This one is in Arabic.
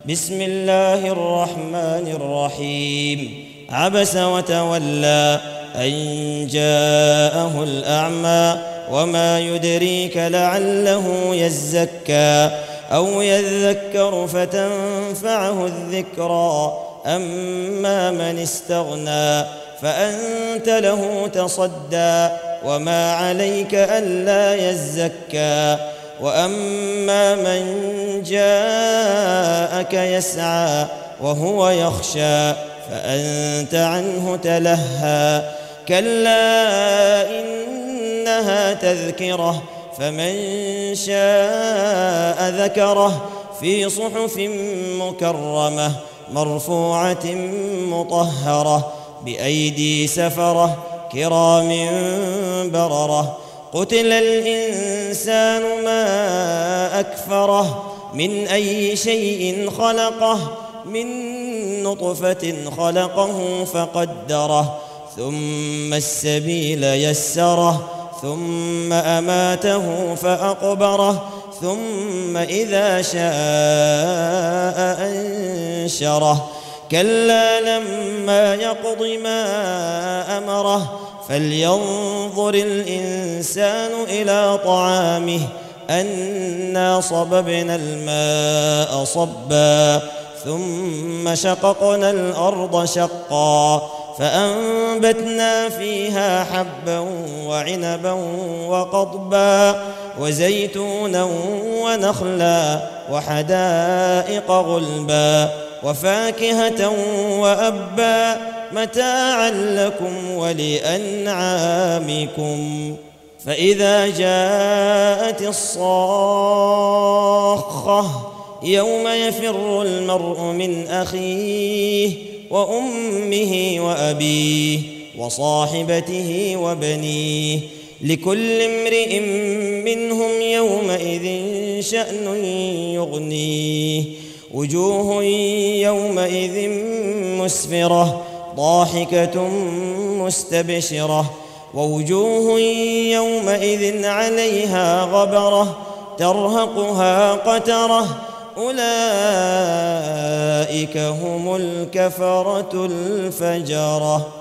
بسم الله الرحمن الرحيم. عبس وتولى أن جاءه الأعمى وما يدريك لعله يزكى أو يذكر فتنفعه الذكرى أما من استغنى فأنت له تصدى وما عليك ألا يزكى وأما من جاءك يسعى وهو يخشى فأنت عنه تلهى كلا إنها تذكرة فمن شاء ذكره في صحف مكرمة مرفوعة مطهرة بأيدي سفرة كرام بررة قتل الإنسان ما أكفره من أي شيء خلقه من نطفة خلقه فقدره ثم السبيل يسره ثم أماته فأقبره ثم إذا شاء أنشره كلا لما يقض ما أمره فلينظر الإنسان إلى طعامه أنا صببنا الماء صبا ثم شققنا الأرض شقا فأنبتنا فيها حبا وعنبا وقضبا وزيتونا ونخلا وحدائق غلبا وفاكهة وأبا متاعا لكم ولأنعامكم فإذا جاءت الصاخة يوم يفر المرء من أخيه وأمه وأبيه وصاحبته وبنيه لكل امرئ منهم يومئذ شأن يغنيه وجوه يومئذ مسفرة ضاحكة مستبشرة ووجوه يومئذ عليها غبرة ترهقها قترة أولئك هم الكفرة الفجرة.